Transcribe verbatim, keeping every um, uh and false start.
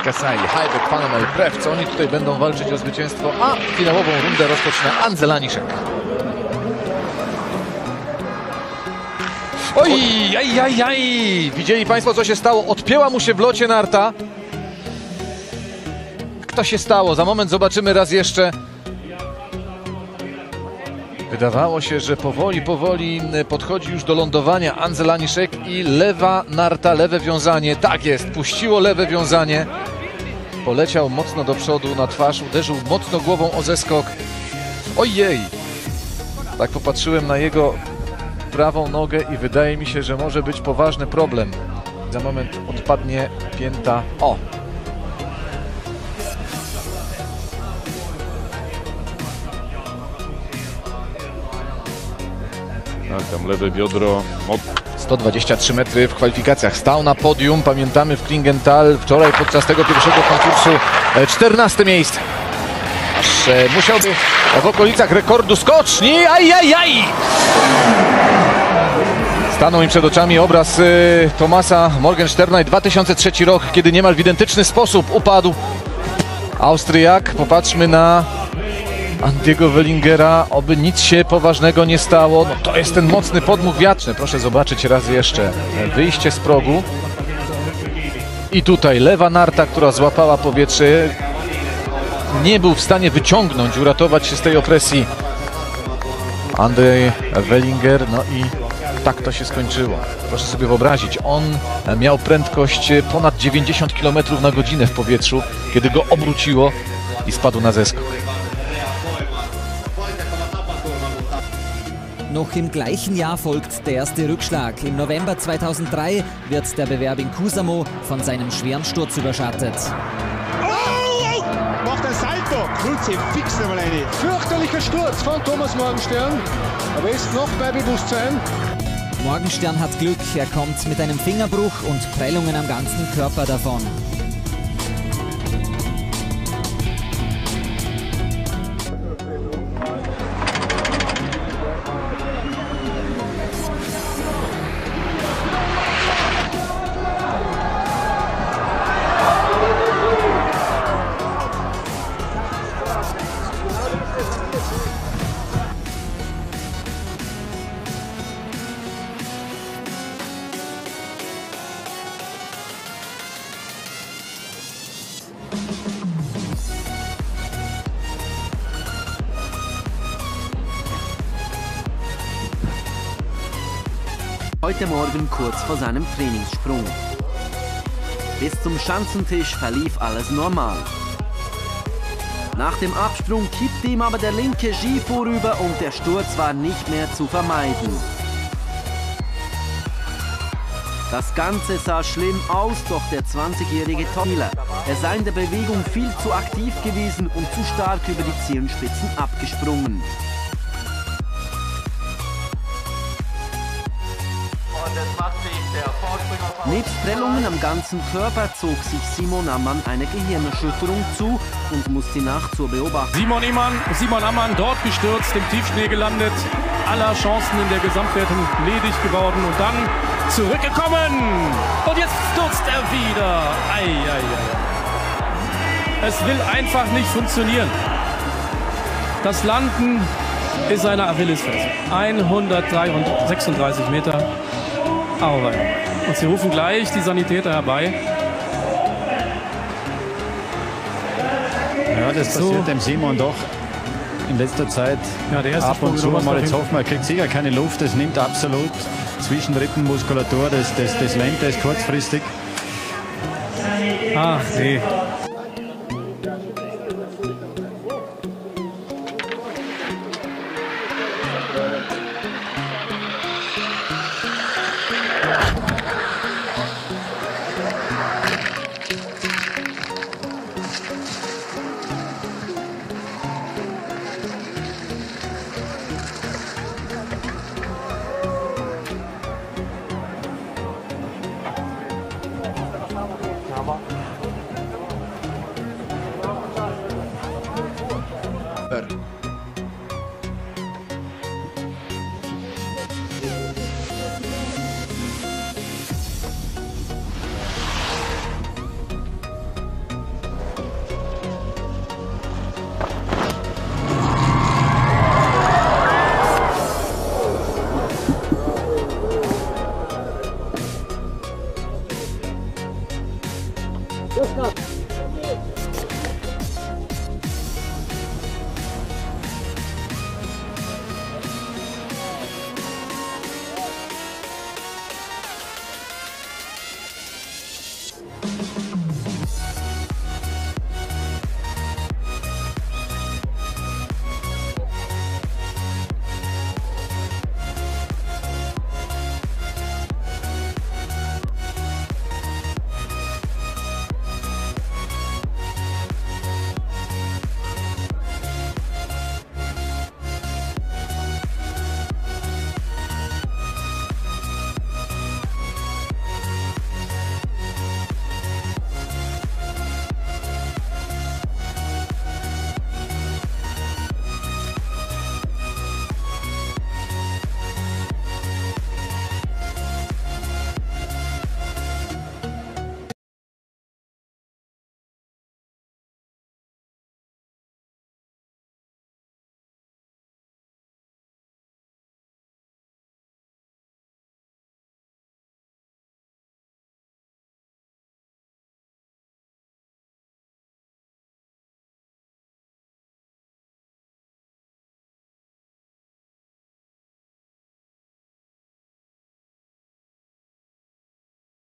Kasai, Heibek, Fanel, Krewc. Oni tutaj będą walczyć o zwycięstwo, a finałową rundę rozpoczyna Andrzej Laniszek. Oj, aj, aj, aj. Widzieli Państwo, co się stało? Odpięła mu się w locie narta. Co się stało? Za moment zobaczymy raz jeszcze. Wydawało się, że powoli, powoli podchodzi już do lądowania Andrzej Laniszek i lewa narta, lewe wiązanie. Tak jest, puściło lewe wiązanie. Poleciał mocno do przodu na twarz, uderzył mocno głową o zeskok. Ojej! Tak popatrzyłem na jego prawą nogę i wydaje mi się, że może być poważny problem. Za moment odpadnie pięta. O! Tak, tam lewe biodro. sto dwadzieścia trzy metry w kwalifikacjach. Stał na podium, pamiętamy, w Klingenthal. Wczoraj podczas tego pierwszego konkursu czternaste miejsce. Aż e, musiałby w okolicach rekordu skoczni. Aj, aj, aj! Stanął mi przed oczami obraz y, Thomasa Morgensterna i dwa tysiące trzeci rok, kiedy niemal w identyczny sposób upadł Austriak. Popatrzmy na Andiego Wellingera, oby nic się poważnego nie stało. No to jest ten mocny podmuch wiatrny. Proszę zobaczyć raz jeszcze wyjście z progu. I tutaj lewa narta, która złapała powietrze. Nie był w stanie wyciągnąć, uratować się z tej opresji Andrzej Wellinger. No i tak to się skończyło. Proszę sobie wyobrazić, on miał prędkość ponad dziewięćdziesiąt kilometrów na godzinę w powietrzu, kiedy go obróciło i spadł na zeskok. Noch im gleichen Jahr folgt der erste Rückschlag. Im November zweitausenddrei wird der Bewerb in Kuusamo von seinem schweren Sturz überschattet. Oh! Macht ein Salto! Holt sie fix nochmal rein. Fürchterlicher Sturz von Thomas Morgenstern. Aber ist noch bei Bewusstsein. Morgenstern hat Glück. Er kommt mit einem Fingerbruch und Prellungen am ganzen Körper davon. Heute Morgen kurz vor seinem Trainingssprung. Bis zum Schanzentisch verlief alles normal. Nach dem Absprung kippte ihm aber der linke Ski vorüber und der Sturz war nicht mehr zu vermeiden. Das Ganze sah schlimm aus, doch der zwanzigjährige Topspieler, er sei in der Bewegung viel zu aktiv gewesen und zu stark über die Zehenspitzen abgesprungen. Nebst Prellungen am ganzen Körper zog sich Simon Ammann eine Gehirnerschütterung zu und musste nach zur Beobachtung. Simon Ammann, Simon Ammann dort gestürzt, im Tiefschnee gelandet, aller Chancen in der Gesamtwertung ledig geworden und dann zurückgekommen. Und jetzt stürzt er wieder. Ei, ei, ei. Es will einfach nicht funktionieren. Das Landen ist eine Achillesferse. hundertsechsunddreißig Meter. Aber und sie rufen gleich die Sanitäter herbei. Ja, das so. passiert dem Simon doch in letzter Zeit ja, der erste ab und zu mal. Jetzt hoffen wir, er kriegt sicher keine Luft. Das nimmt absolut Zwischenrippenmuskulatur. Das, das, das lähmt es kurzfristig. Ach nee. Ach.